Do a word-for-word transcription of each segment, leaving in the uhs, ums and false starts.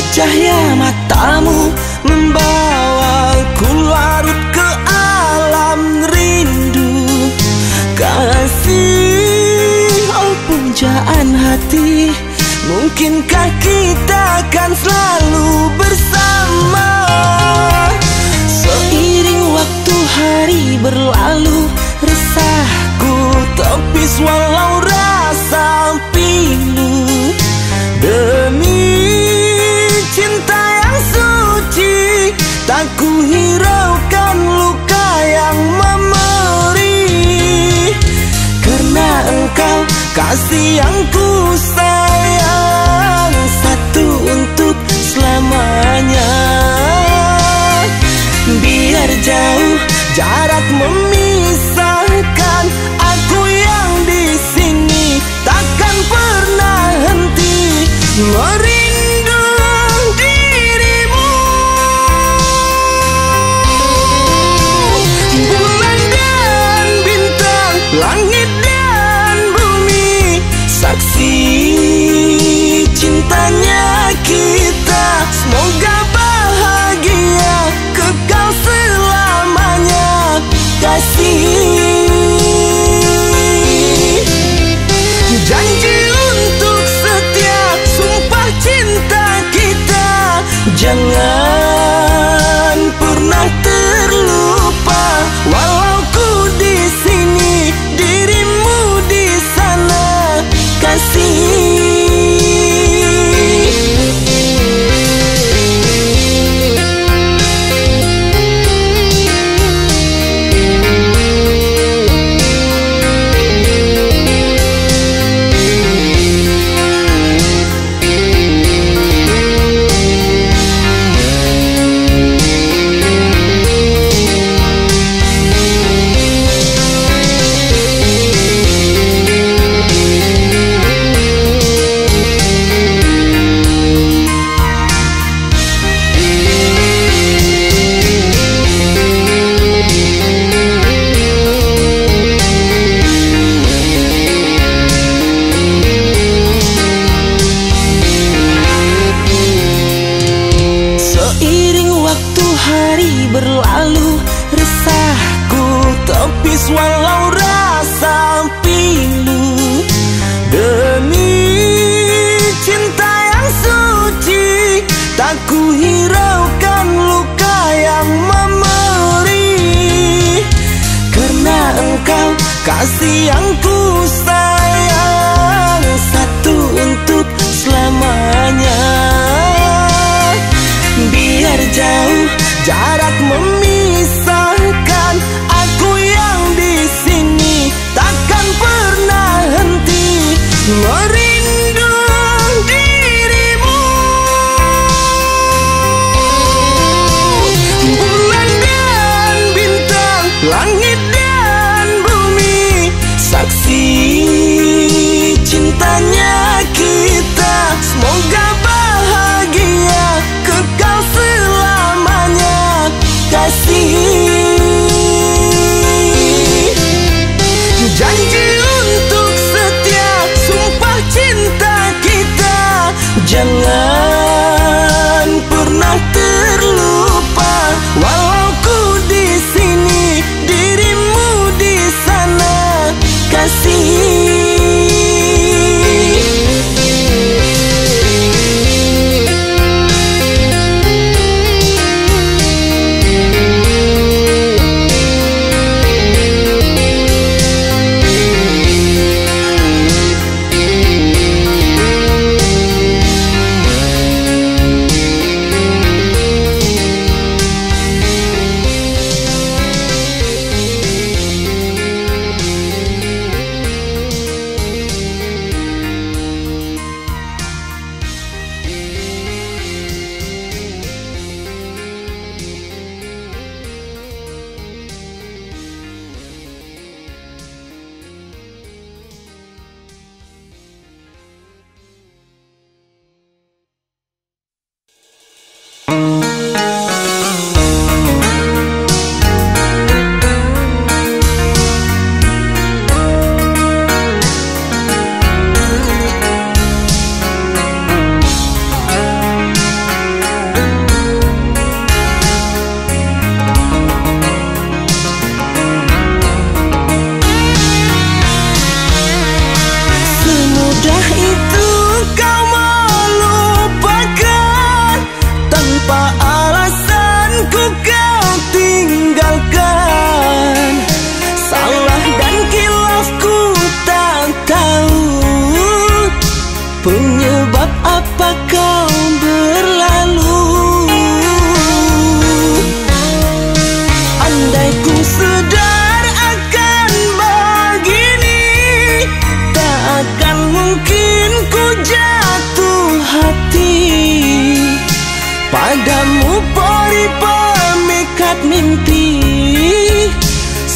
Cahaya matamu membawaku larut ke alam rindu. Kasih, oh pujaan hati, mungkinkah kita akan selalu bersama? Seiring waktu hari berlalu, resahku tepis walau rasa pilu. Demi cinta yang suci, tak ku hiraukan luka yang memerih. Karena engkau kasih yang ku sayang, satu untuk selamanya. Biar jauh jarak memisahkan, aku yang di sini takkan pernah henti merindu dirimu. Bulan dan bintang, langit dan bumi, saksi cintanya kita. Semoga bahagia kekal selamanya, kasih. Janji untuk setia, sumpah cinta kita, jangan pernah terlupa. Walau ku di sini, dirimu di sana, kasih. Berlalu, resahku tepis walau rasa pilu. Demi cinta yang suci, tak ku hiraukan luka yang memerih. Karena engkau kasih yang ku sayang, satu untuk selamanya. Biar jauh jarak memisahkan, aku yang di sini takkan pernah henti merindu dirimu. Bulan dan bintang, langit dan bumi, saksi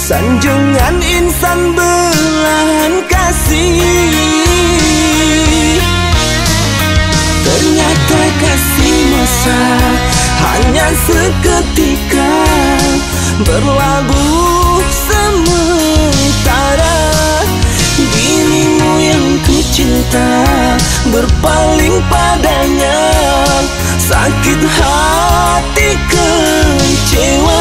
sanjungan insan belahan kasih. Ternyata kasih mesra hanya seketika, berlabuh sementara. Dirimu yang ku cinta berpaling padanya, sakit hati kecewa.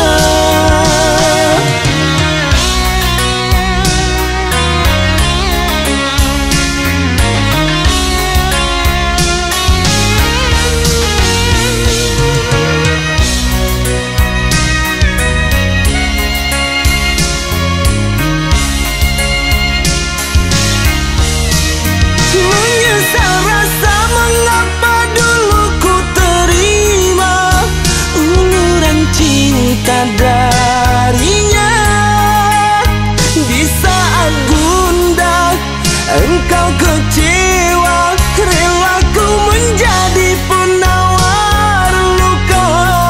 Darinya di saat gundah engkau kecewa, rela ku menjadi penawar luka.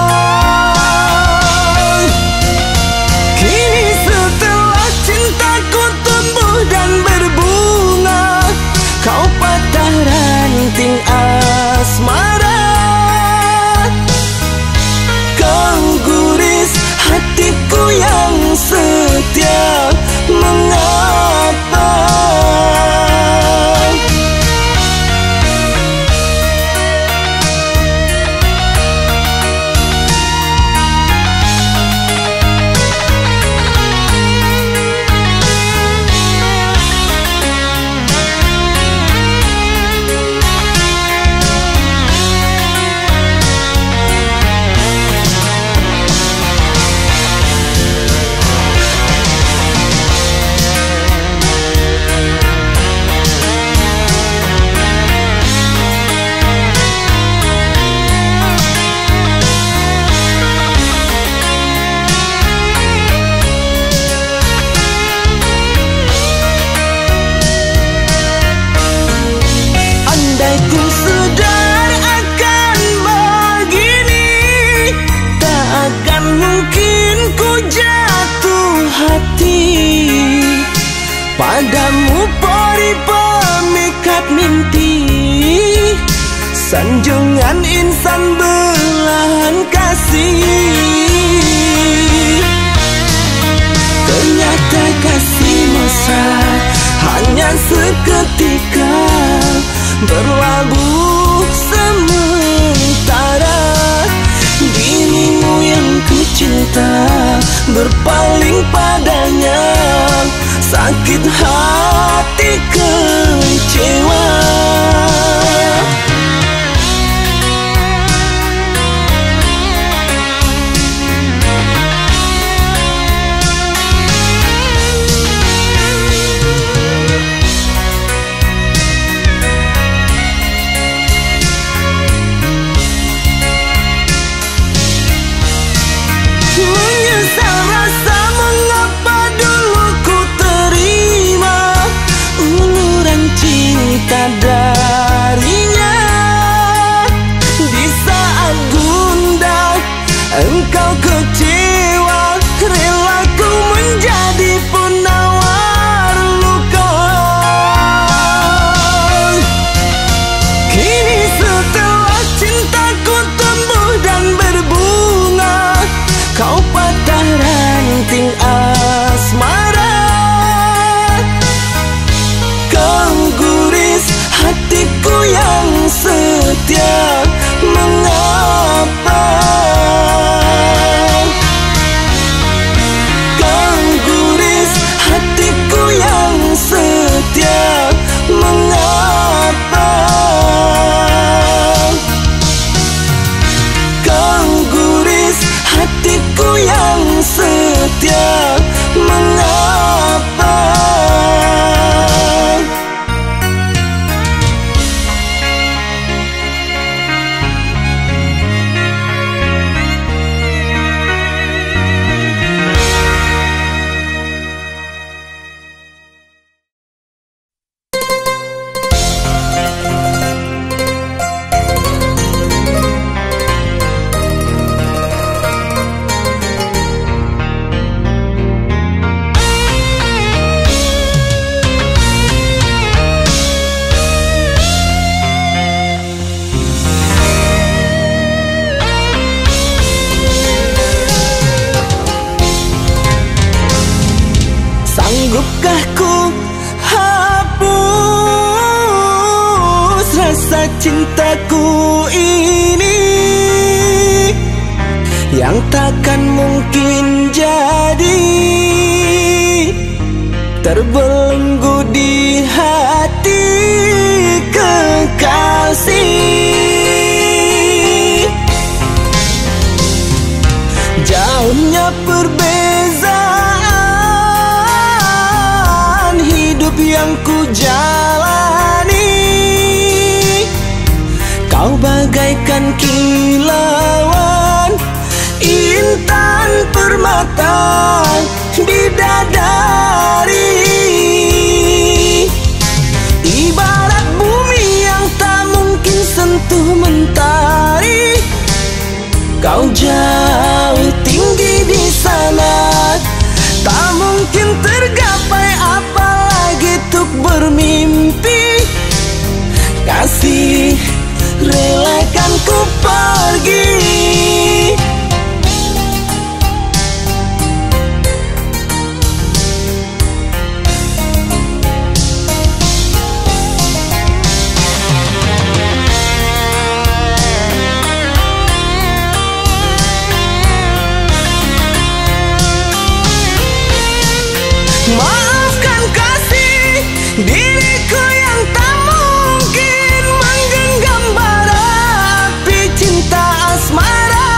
Kini setelah cintaku tumbuh dan berbunga, kau patah ranting asmara. Hatiku yang setia, mengapa? Ku sadar akan begini, tak akan mungkin ku jatuh hati padamu, peri pemikat mimpi, sanjungan insan belahan kasih. Ternyata kasih mesra hanya seketika, berlabuh sementara. Dirimu yang ku cinta berpaling padanya, sakit hati kecewa. Cinta Sanggupkah ku hapus rasa cintaku ini yang takkan mungkin jadi terbelenggu di hati kekasih. Jauhnya perbezaan hidup yang ku jalani, kau bagaikan kilauan intan permata bidadari, ibarat bumi yang tak mungkin sentuh mentari. Kau jauh tinggi di sana, tak mungkin tergapai, apalagi untuk bermimpi. Kasih, relakan ku pergi. Maafkan kasih diriku yang tak mungkin menggenggam bara api cinta asmara.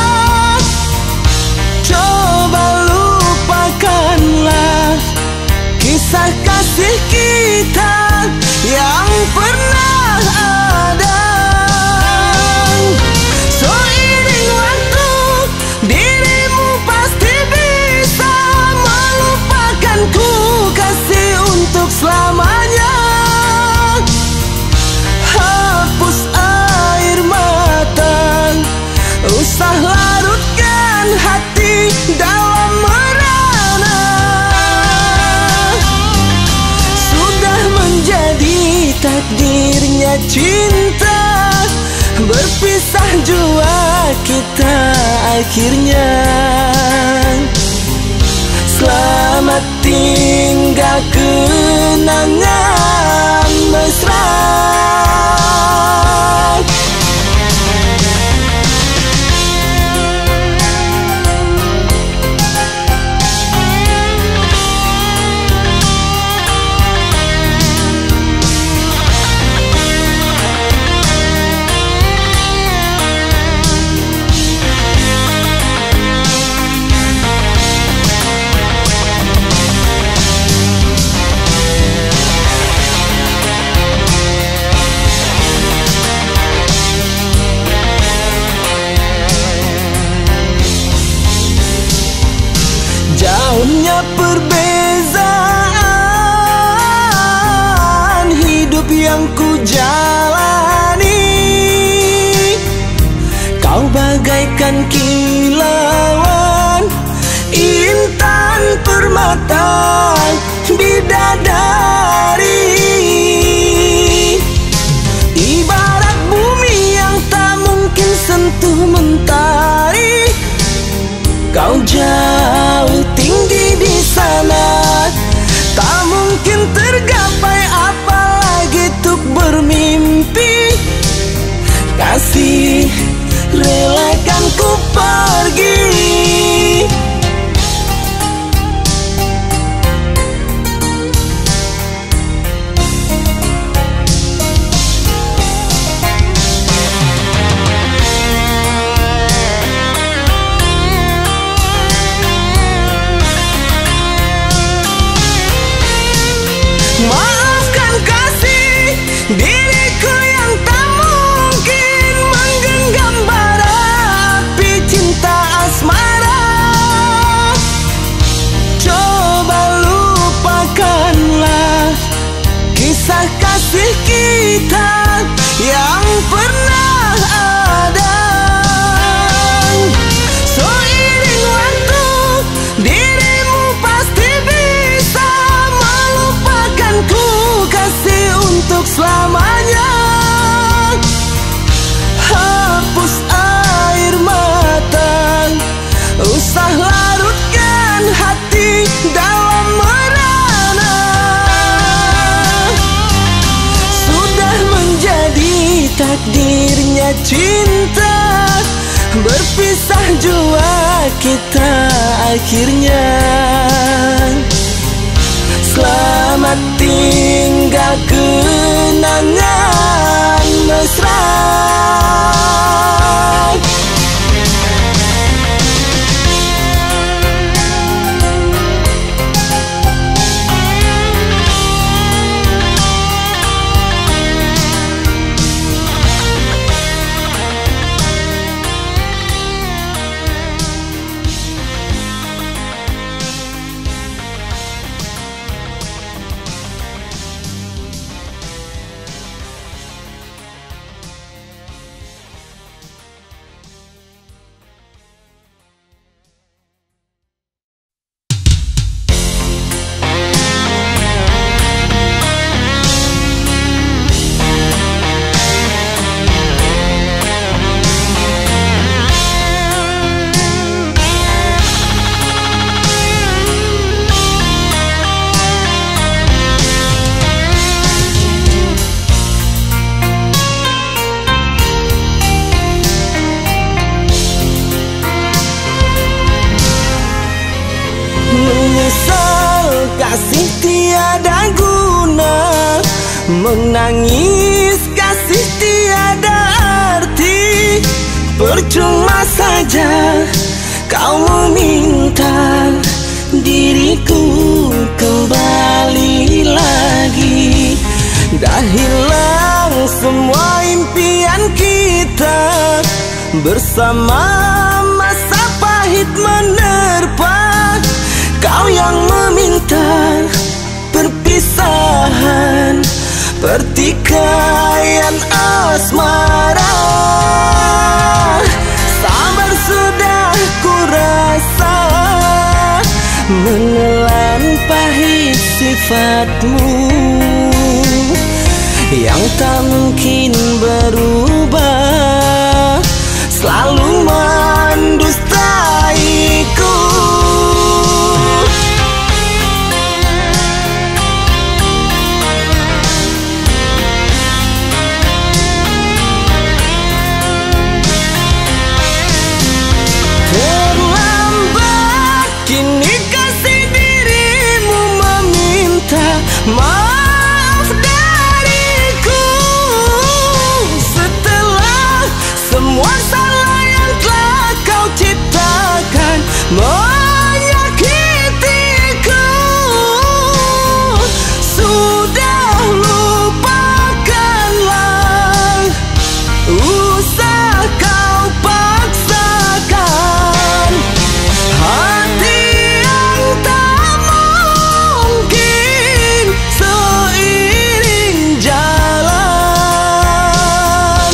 Coba lupakanlah kisah kasih kita yang pernah ada. Seiring waktu dirimu pasti bisa melupakanku, kasih untuk selamanya. Hapus air mata, usah larutkan hati dalam merana. Sudah menjadi takdirnya cinta, berpisah jua kita akhirnya. Selamat tinggal kenangan mesra. Jauhnya perbezaan hidup yang ku jalani, kau bagaikan kilauan intan permata bidadari, ibarat bumi yang tak mungkin sentuh mentari. Kau jauh tinggi di sana, tak mungkin tergapai, apalagi untuk bermimpi. Kasih, relakan ku pergi. Maafkan kasih diriku yang tak mungkin menggenggam bara api cinta asmara. Coba lupakanlah kisah kasih kita yang pernah ada. Seiring waktu dirimu pasti bisa melupakanku, kasih untuk selamanya. Hapus air mata, usah larutkan hati dalam merana. cinta, berpisah jua kita akhirnya. Selamat tinggal kenangan mesra. Kasih tiada guna, menangis kasih tiada arti. Percuma saja kau meminta diriku kembali lagi. Dah hilang semua impian kita, bersama masa pahit menerpa. Kau yang meminta perpisahan, pertikaian asmara. Sabar sudah ku rasa, menelan pahit sifatmu yang tak mungkin berubah, selalu mendustaiku. Maaf dariku, setelah semua salah yang telah kau ciptakan menyakitiku. Sudah lupakanlah, usah kau paksakan hati yang tak mungkin seiring jalan.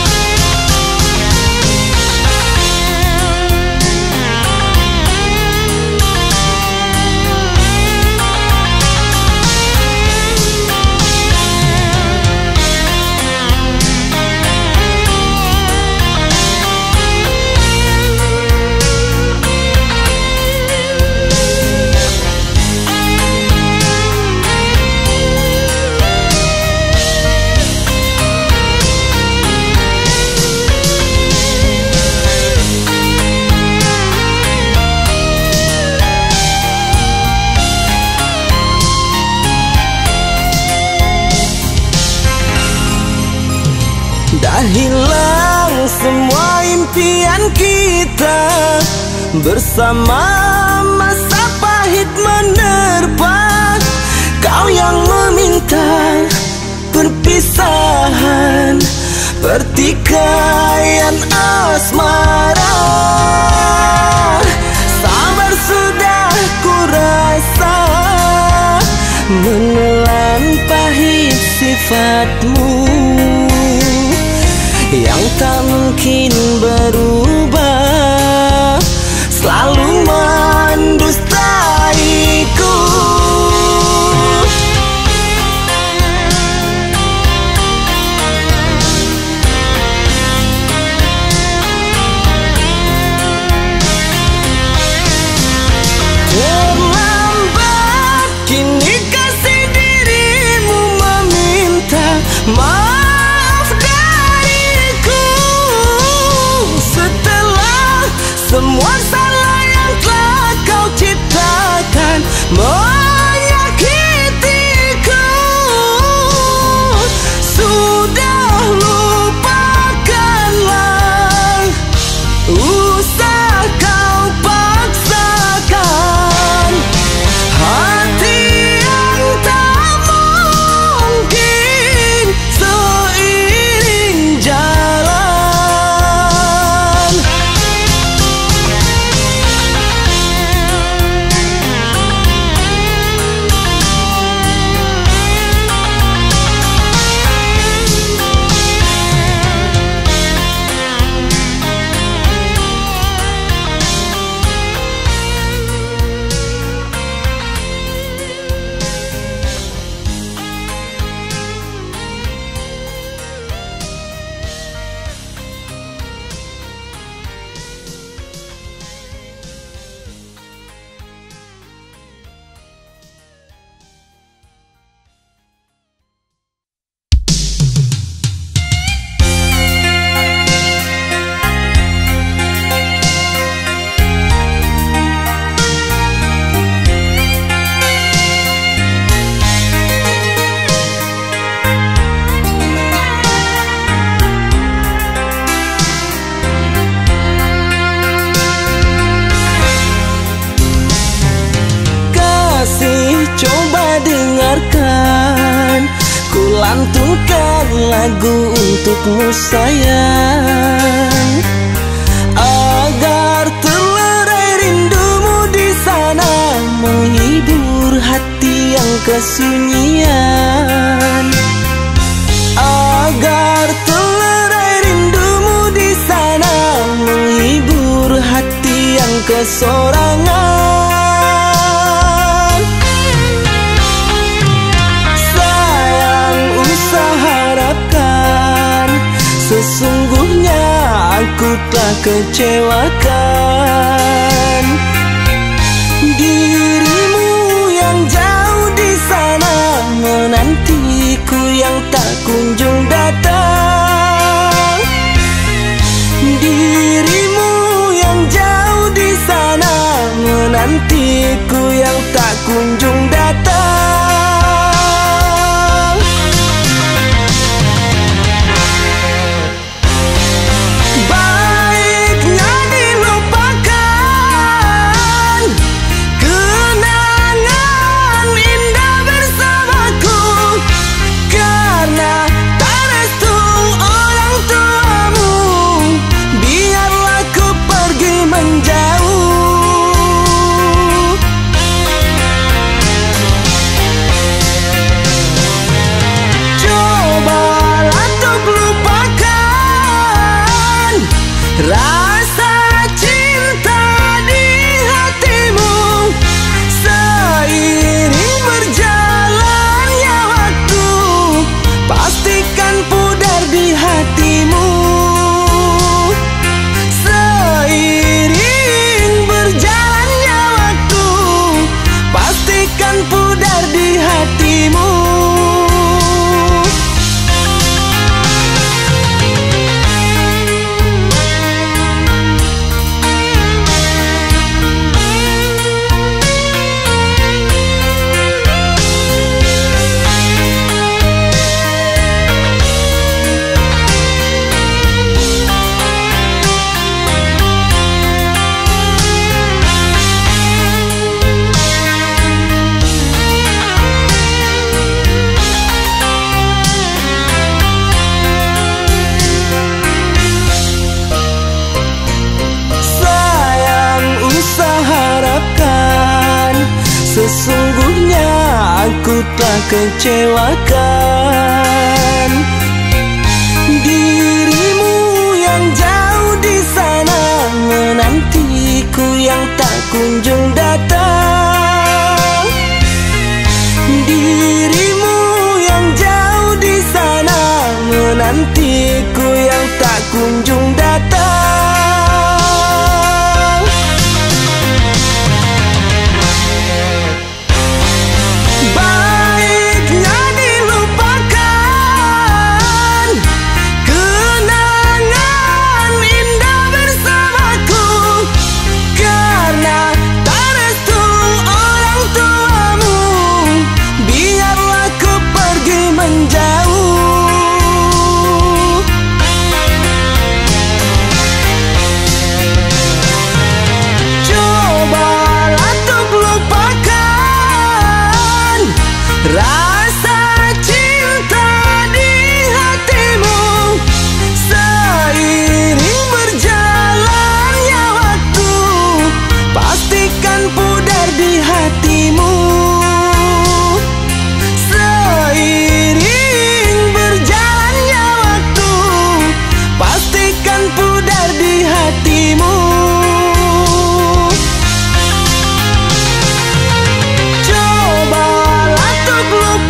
Dah hilang semua impian kita, bersama masa pahit menerpa. Kau yang meminta perpisahan, pertikaian asmara. Sabar sudah ku rasa, menelan pahit sifatmu yang tak mungkin berubah, selalu mendustaiku. Terlambat kini kasih dirimu meminta maaf dariku. coba dengarkan, ku lantunkan lagu untukmu sayang, agar terlerai rindumu di sana, menghibur hati yang kesunyian. Agar terlerai rindumu di sana, menghibur hati yang kesorangan. Sayang, usah harapkan, sesungguhnya aku telah kecewakan. Dirimu yang jauh di sana, menantiku yang tak kunjung datang. Dirimu yang jauh di sana, menantiku yang tak kunjung datang. Baiknya dilupakan kenangan indah bersamaku, karena tak restu orang tuamu, biarlah ku pergi menjauh. Cobalah untuk lupakan rasa cinta di hatimu, seiring berjalannya waktu, pastikan pudar di hatimu. Seiring berjalannya waktu, pastikan pudar di hatimu. Sesungguhnya aku telah kecewakan. Dirimu yang jauh di sana, menantiku yang tak kunjung datang. Dirimu yang jauh di sana, menantiku yang tak kunjung datang. Rasa cinta di hatimu, seiring berjalannya waktu, pastikan pudar di hatimu. Seiring berjalannya waktu, pastikan pudar di hatimu. Cobalah untuk lupakan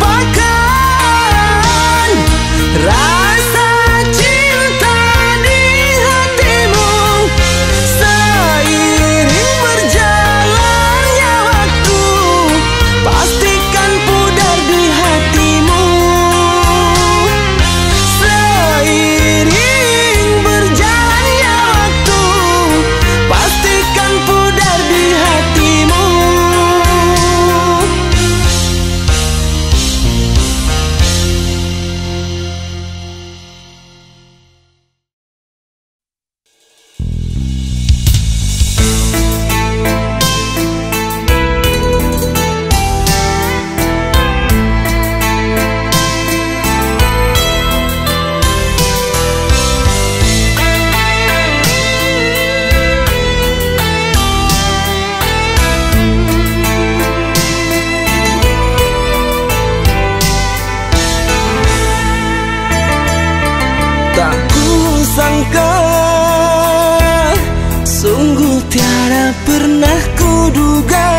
pernah kuduga,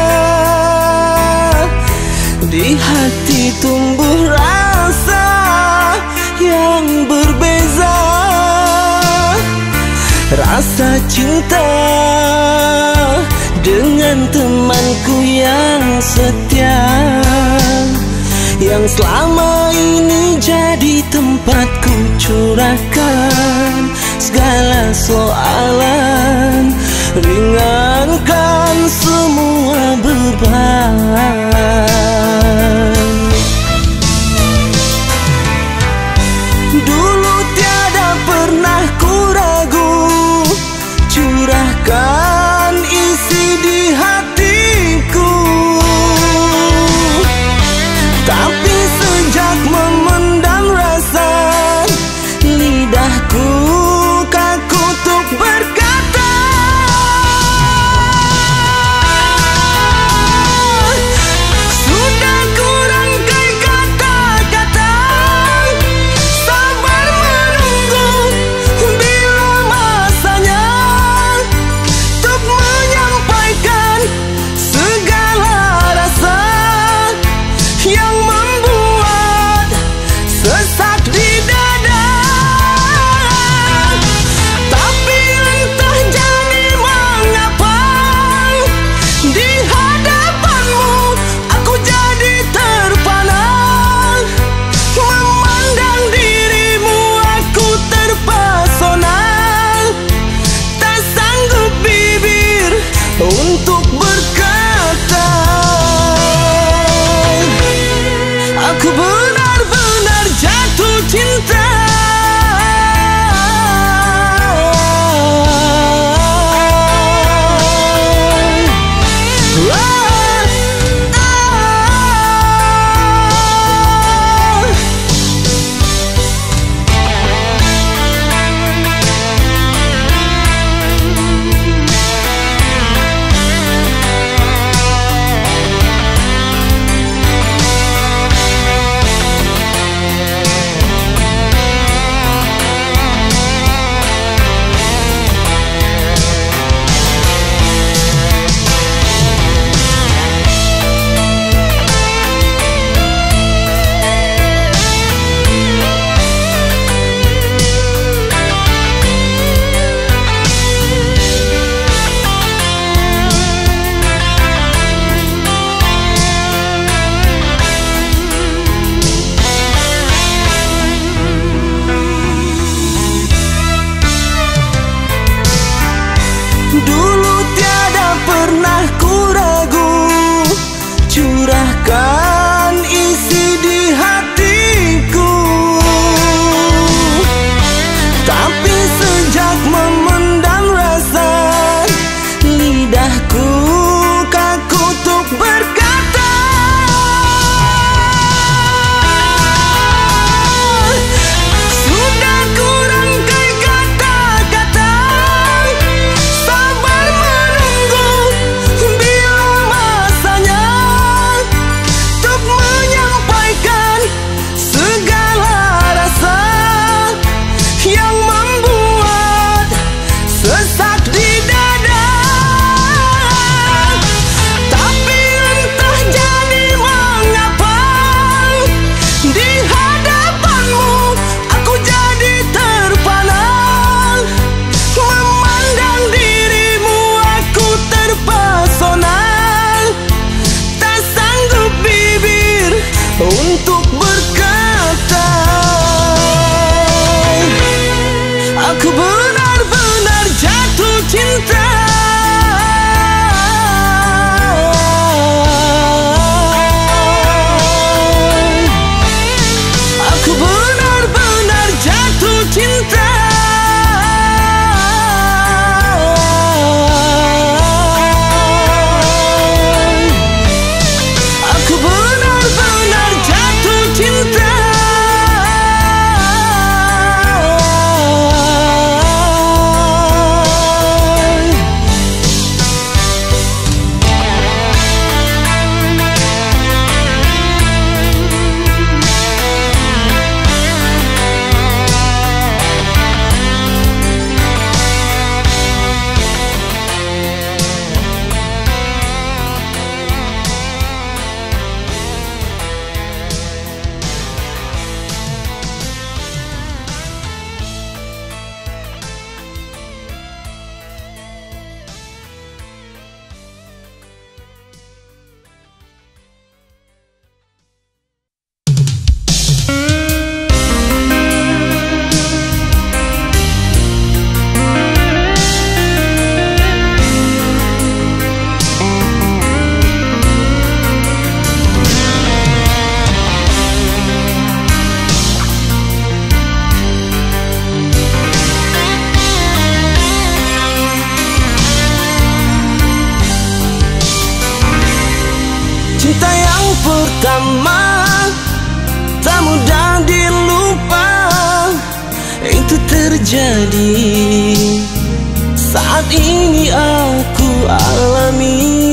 di hati tumbuh rasa yang berbeza, rasa cinta dengan temanku yang setia, yang selama ini jadi tempatku curahkan segala soalan, ringankan semua beban. Dulu tiada pernah ku ragu, curahkan isi di hatiku. Tapi sejak memendam rasa, lidahku kaku untuk berkata. Sudah kurangkai kata-kata, sabar menunggu bila masanya untuk menyampaikan segala rasa yang membuat sesak di dada. Tapi entah jadi mengapa, di hadapanmu aku jadi terpana. Memandang dirimu aku terpesona, tak sanggup bibir untuk berkata. Aku benar-benar jatuh cinta. Dulu tiada pernah ku ragu, curahkan isi di hatiku. Tapi sejak memendam rasa, lidahku kaku untuk berkata. Sudah kurangkai kata-kata, sabar menunggu bila masanya untuk menyampaikan segala rasa yang membuat sesak di dada. Tapi entah jadi mengapa, di hadapanmu aku jadi terpana. Memandang dirimu aku terpesona, tak sanggup bibir untuk berkata. Aku benar-benar jatuh cinta. Aku benar-benar jatuh cinta. Aku benar-benar jatuh cinta. yang pertama tak mudah dilupa. Itu terjadi saat ini aku alami.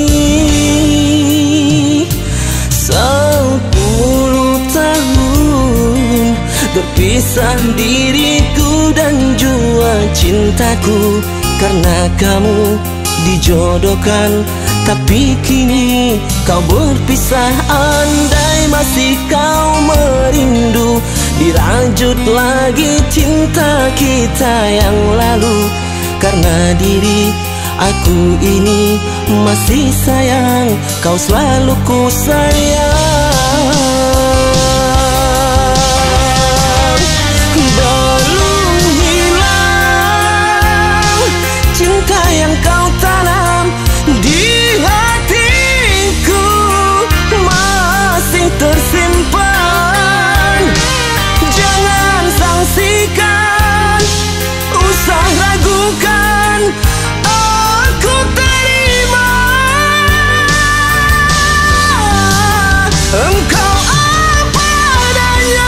Sepuluh tahun berpisah diriku dan jua cintaku, karena kamu dijodohkan, tapi kini kau berpisah. Andai masih kau merindu, dirajut lagi cinta kita yang lalu. Karena diri aku ini masih sayang, kau selalu ku sayang. Belum hilang cinta yang kau tanam di hatiku, masih tersimpan. Jangan sangsikan, usah ragukan, aku terima. Engkau apa adanya.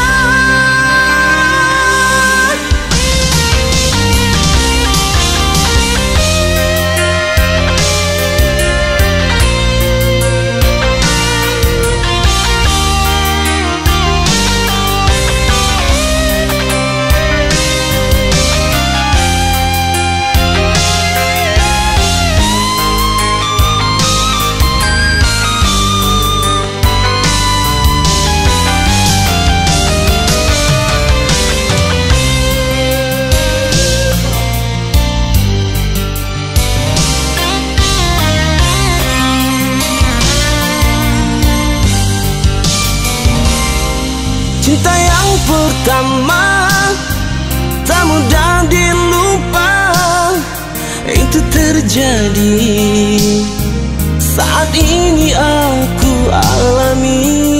Cinta yang pertama tak mudah dilupa. Itu terjadi saat ini aku alami.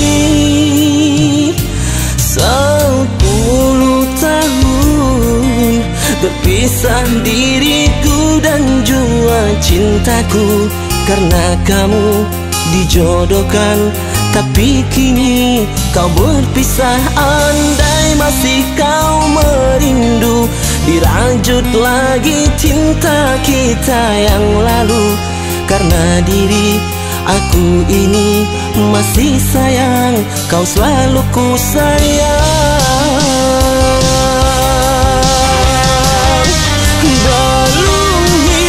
Sepuluh tahun berpisah diriku dan jua cintaku, karena kamu dijodohkan, tapi kini kau berpisah. Andai masih kau merindu, dirajut lagi cinta kita yang lalu. Karena diri aku ini masih sayang, kau selalu ku sayang. Belum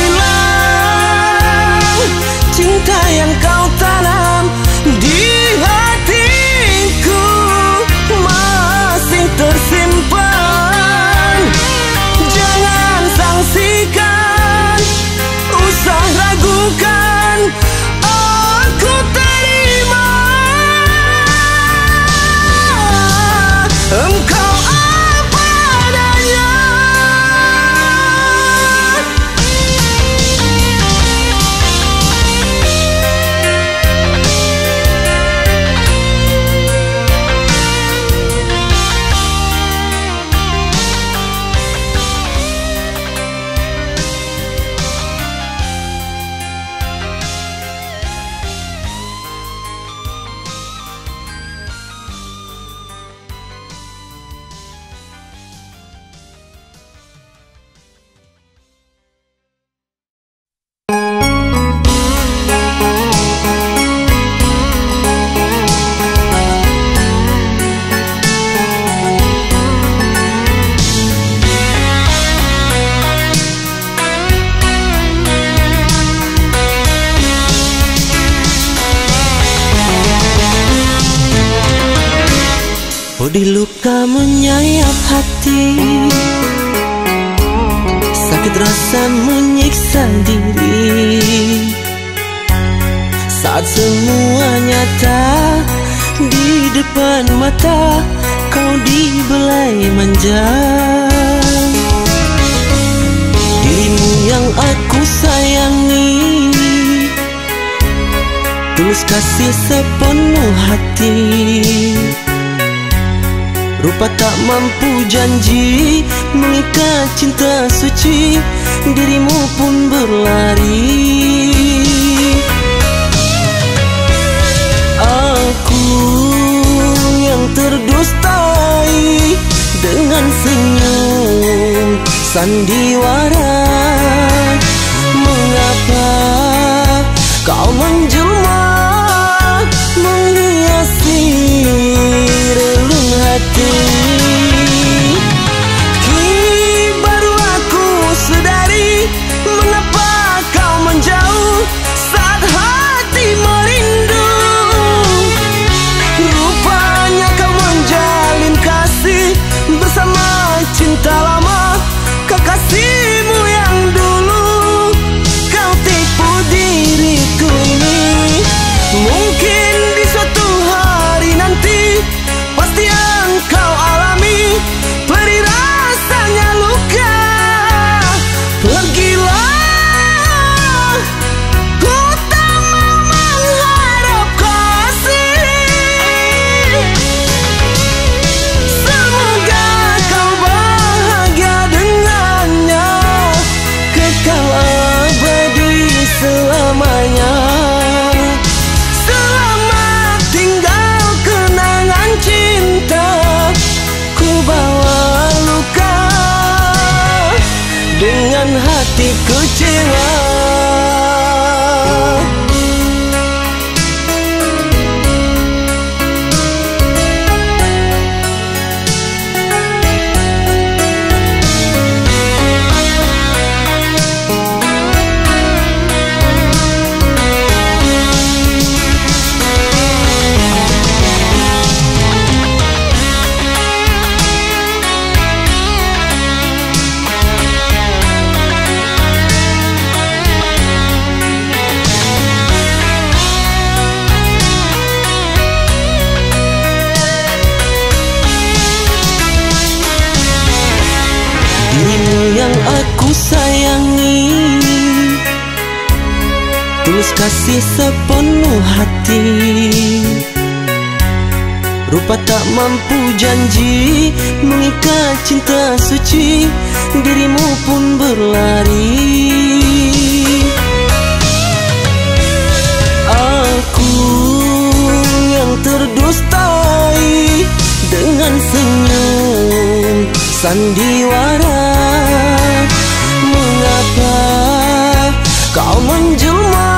hilang cinta yang kau tanam di hatiku, masih tersimpan. Jangan sangsikan, usah ragukan, aku terima. Engkau apa adanya. Pedih luka menyayat hati, sakit rasa menyiksa diri. Saat semua nyata di depan mata, kau dibelai manja. Dirimu yang aku sayangi, tulus kasih sepenuh hati. Rupa tak mampu janji mengikat cinta suci, dirimu pun berlari. sandiwara. Mengapa kau menjelma menghiasi relung hati? Kini baru aku sadari mengapa kau menjauh saat hati merindu. Rupanya kau menjalin kasih bersama cinta lama, kekasihmu yang dulu. Kau tipu diriku ini. Mungkin di suatu hari nanti pasti engkau alami perih rasanya luka. Pergilah, ku tak mau mengharap kasih. Semoga kau bahagia dengannya, kekal abadi selamanya. Selamat tinggal kenangan cinta, ku bawa luka dengan hati kecewa. Dirimu yang aku sayangi, tulus kasih sepenuh hati. Rupa tak mampu janji mengikat cinta suci, dirimu pun berlari. Aku yang terdustai dengan senyum sandiwara. Mengapa kau menjelma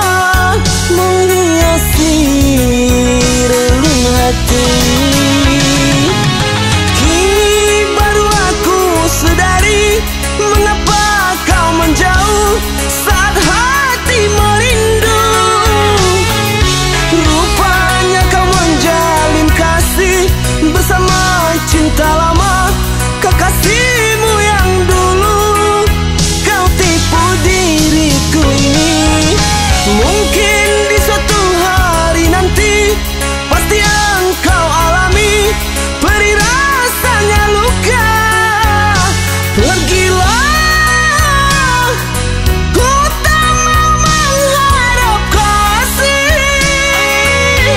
menghiasi relung hati? Kini baru aku sadari mengapa kau menjauh saat hati merindu. Rupanya kau menjalin kasih bersama cinta lama, kekasihmu yang dulu. Kau tipu diriku ini. Mungkin di suatu hari nanti pasti engkau alami perih rasanya luka. Pergilah, ku tak mau mengharap kasih.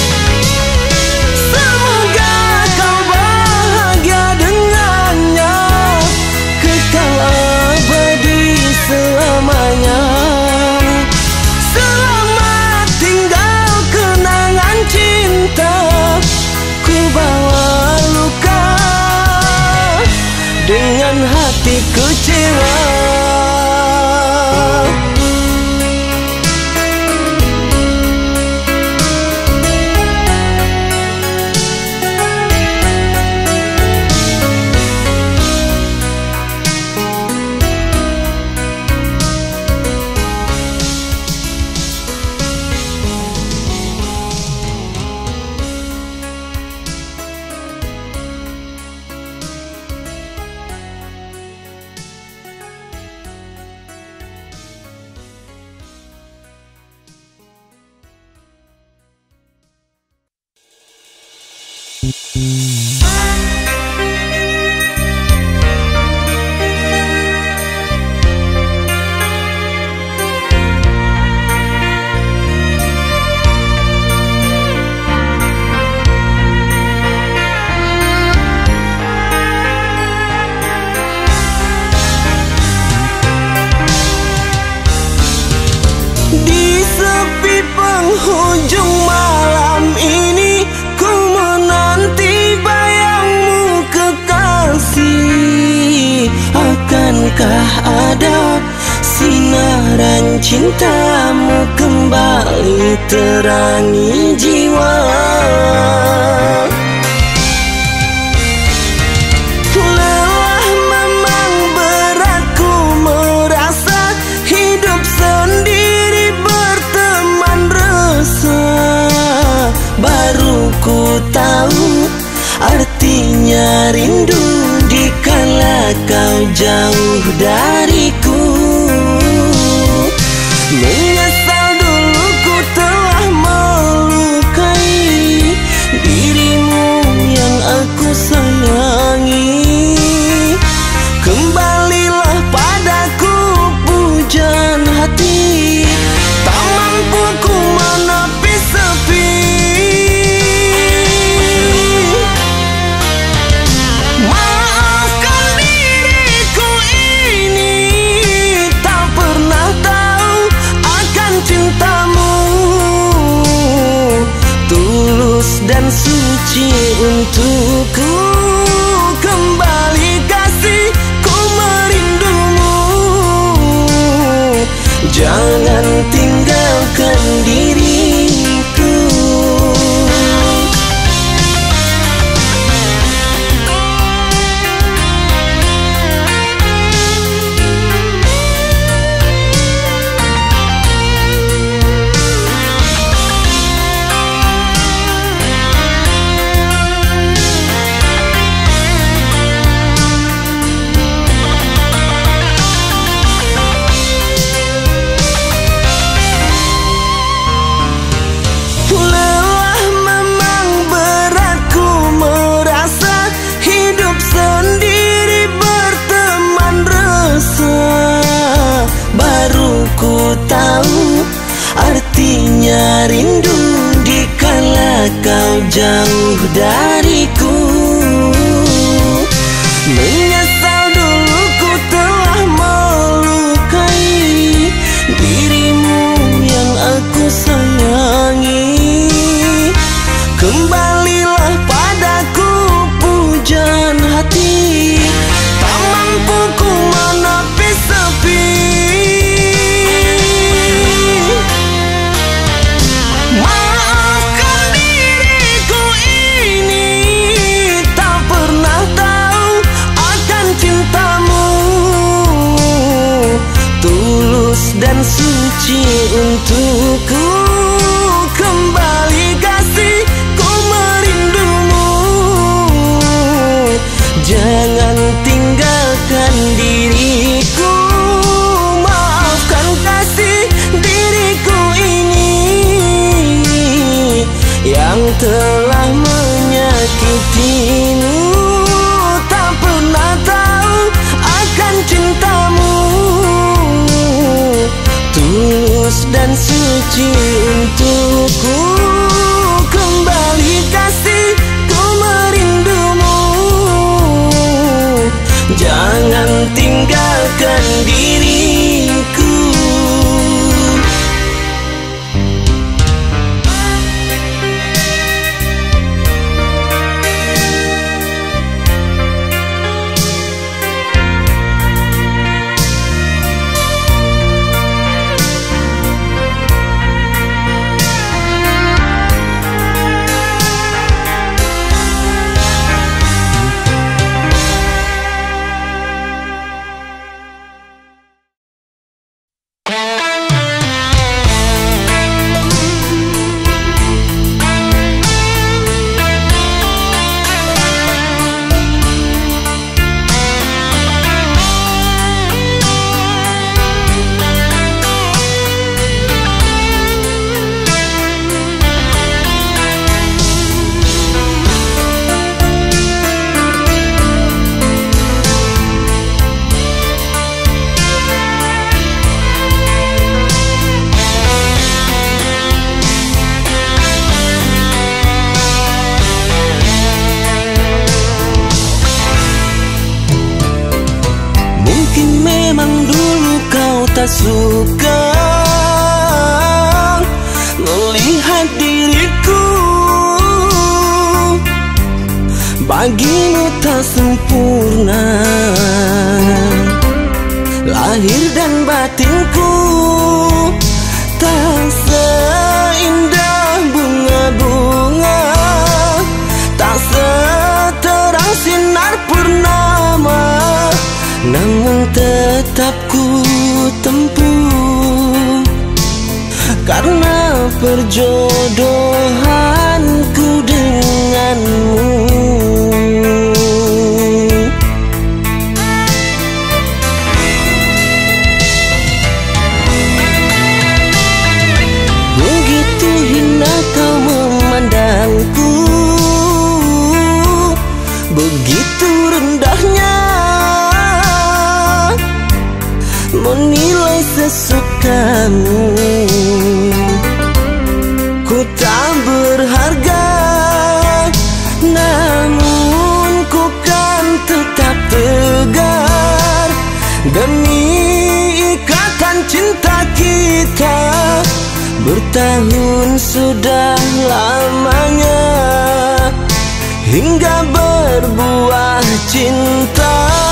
Semoga kau bahagia dengannya, kekal abadi selamanya. Selamat tinggal kenangan cinta, ku bawa luka dengan hati kecewa. Di sepi penghujung malam ini, ku menanti sinaran cintamu kembali terangi jiwa. Lelah memang berat ku merasa hidup sendiri berteman resah. Baru ku tahu artinya rindu dikala kau jauh dariku. Menyesal dulu ku telah melukai dirimu yang aku sayangi. Kembalilah padaku pujaan hati, tak mampu ku menepi sepi. Maafkan diriku ini, tak pernah tahu akan cintamu. Tulus dan suci untukku, kembali kasih ku merindumu. Jangan tinggalkan diriku. Lelah memang berat ku merasa hidup sendiri berteman resah. Baru ku tahu artinya rindu dikala kau jauh dariku. Menyesal dulu ku telah melukai dirimu yang aku sayangi. Kembalilah padaku pujaan hati, tak mampu ku menepi sepi. Maafkan diriku ini, tak pernah tahu akan cintamu. Tulus dan suci untukku, kembali kasih ku merindumu. Jangan tinggalkan diriku. Maafkan kasih diriku ini yang telah menyakitimu. Tak pernah tahu akan cintamu. Tulus dan suci untukku, kembali kasih ku merindumu. Jangan tinggalkan diriku. tak suka melihat diriku, bagimu tak sempurna, lahir dan batin batinku, tak seindah bunga-bunga, tak seterang sinar purnama, namun tetap ku tempuh karena perjodohanku denganmu. Begitu hina kau memandangku, begitu rendahnya menilai sesukamu. Ku tak berharga, namun ku kan tetap tegar demi ikatan cinta kita. Bertahun sudah lamanya hingga berbuah cinta.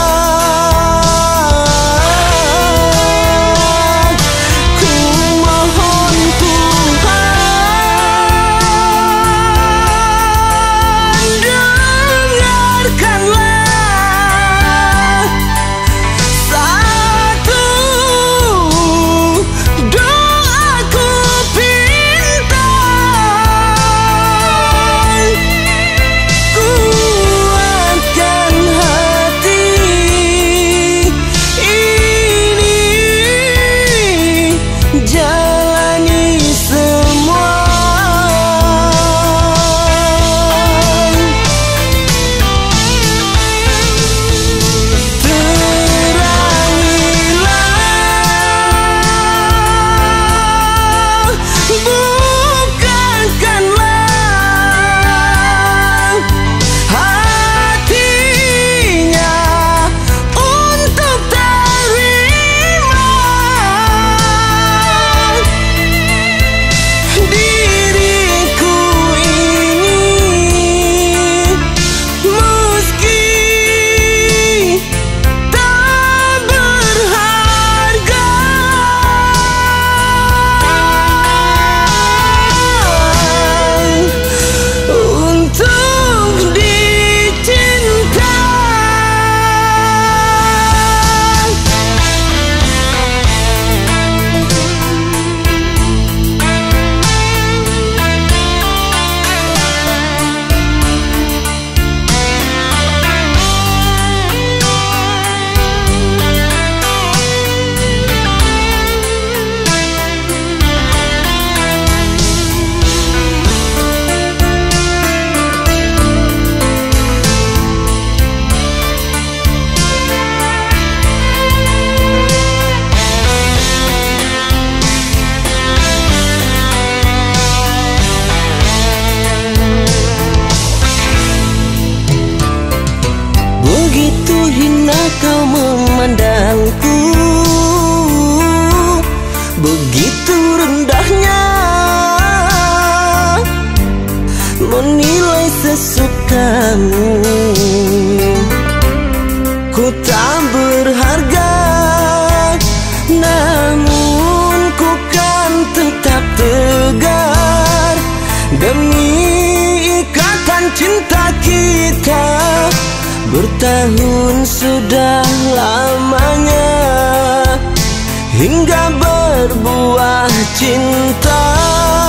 Begitu hina kau memandangku, begitu rendahnya menilai sesukamu. Ku tak berharga, namun ku kan tetap tegar demi ikatan cinta kita. Bertahun sudah lamanya hingga berbuah cinta.